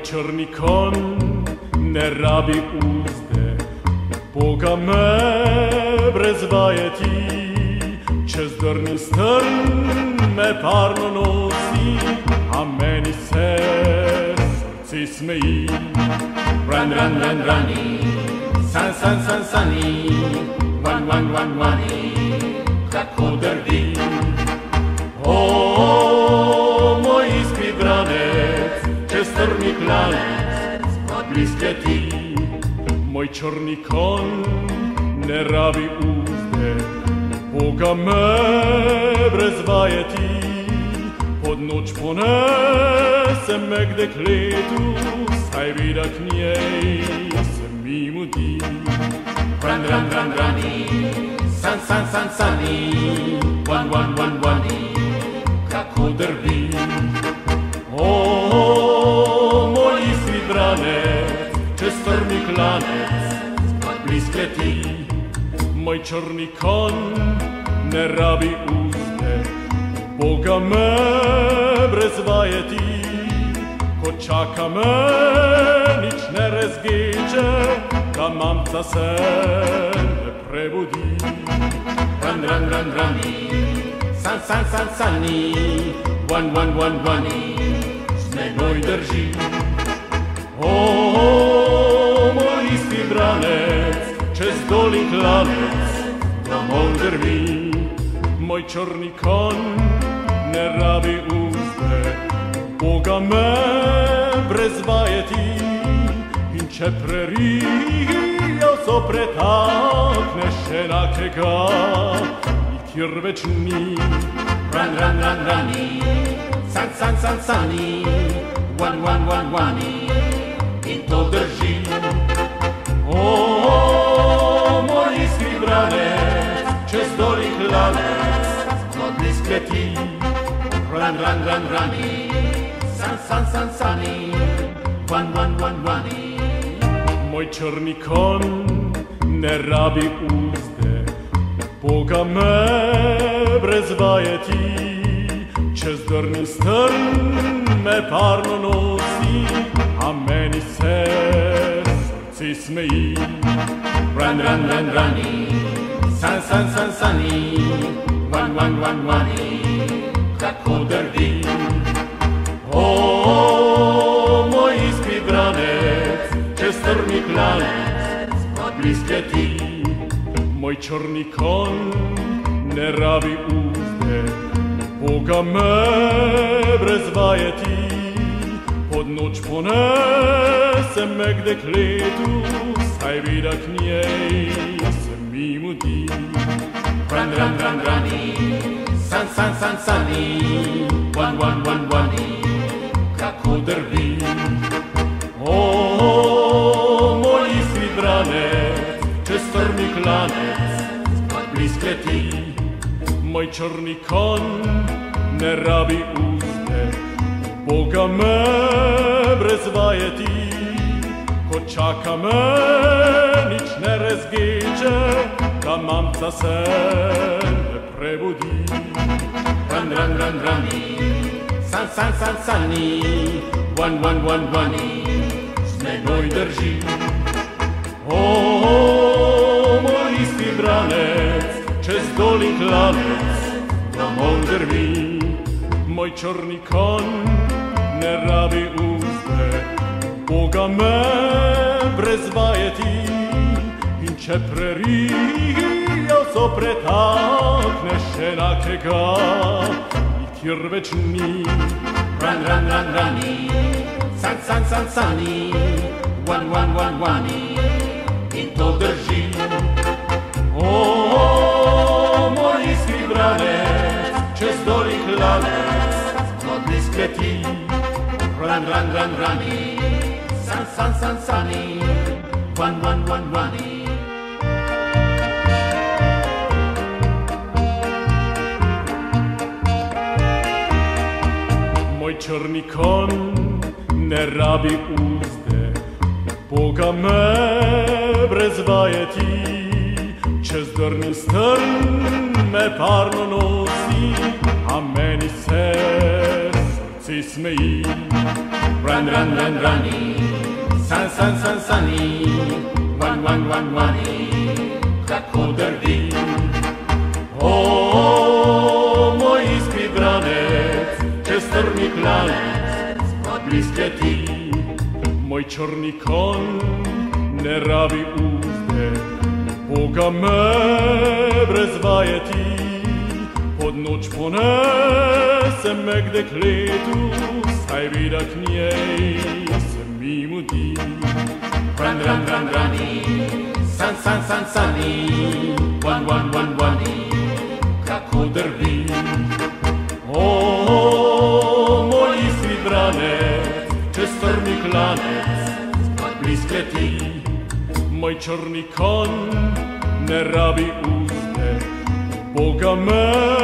Crni kon ne rabi uzde, Boga me brezvaje ti, Čez drni strn me parno nosi, a meni se srci smeji. Run, run, run, runi, san, san, san, sani, wan, wan, wan, wani, kako drvi. O, moj iskri branec, čez strmi klanec, bliske ti. Moj črni kon ne rabi uzde, Boga me brezvaje ti. Pod noč ponese me k dekletu, saj vida k njej se mi mudi. Run, run, run, runi, san, san, san, sani, wan, wan, wan, wani, kako drvi. O, moj iskri branec, čez strmi klanec, bliske ti. Moj črni kon ne rabi uzde, Boga me brezvaje ti. Ko čaka me, nič ne rezgeče, da mamca se ne prebudi. Run, run, run, runi, san, san, san, sani, wan, wan, wan, wani, snegoj drži. O, moj isti branec, čez dolin klanec, domov drvi. Moj črni kon ne rabi uzde, Boga me brezvaje ti. In če prerijo so pretakneš enakega, nikjer več ni. Run, run, run, runi, san, san, san, sani, wan, wan, wan, wani, in to drži. O, moj iskri branec, čez dolin klanec, bliske ti. Run, run, run, runi, san, san, san, sani, wan, wan, wan, wani. Moj črni kon ne rabi uzde, Boga me brezvaje ti. Čez drni strn me parno nosi, a meni se srci smeji. Run, run, run, runi, san, san, san, sani, wan, wan, wan, wani, kako drvi. O, moj iskri branec, čez strmi klanec, bliske ti. Moj črni kon ne rabi uzde, Boga me brezvaje ti. Pod noč ponese me k dekletu, saj vida k njej se mi mudi. Run, run, run, runi, san, san, san, sani, wan, wan, wan, wani, kako drvi. O, moj iskri branec, čez strmi klanec, bliske ti. Moj črni kon ne rabi uzde, Boga me brezvaje ti. Ko čaka me, nič ne rezgeče, da mamca se ne prebudi. Run, run, run, runi, san, san, san, sani, wan, wan, wan, wani, snegoj drži. O, moj isti branec, čez dolin klanec, domov drvi. Moj črni kon ne rabi uzde, Boga me brezvaje ti. In če prerijo so pretakneš enakega, nikjer več ni. Run, run, run, runi, san, san, san, sani, wan, wan, wan, wani, in to drži. O, moj iskri branec, čez dolin klanec, bliske ti. Run, run, run, runi, san, san, san, sani, wan, wan, wan, wani. Moj črni kon ne rabi uzde, Boga me brezvaje ti. Čez drni strn me parno nosi, a meni se ți smei. Run, run, run, runny, sun, sun, sun, sunny, one, one, one, one, kako drvi. O, moj iskri branec, ce strmi klanec, bliske ti. Moj črni konj ne rabi uzde, Boga me brez vajeti. Pod noč ponese me k dekletu, saj vida k njej se mi mudi. Run, run, run, runny, sun, sun, sun, sunny, one, one, one, one, kako drvi. O, moj iskri branec, če strmi klanec, bliske ti. Moj črni konj ne rabi uzde, Boga me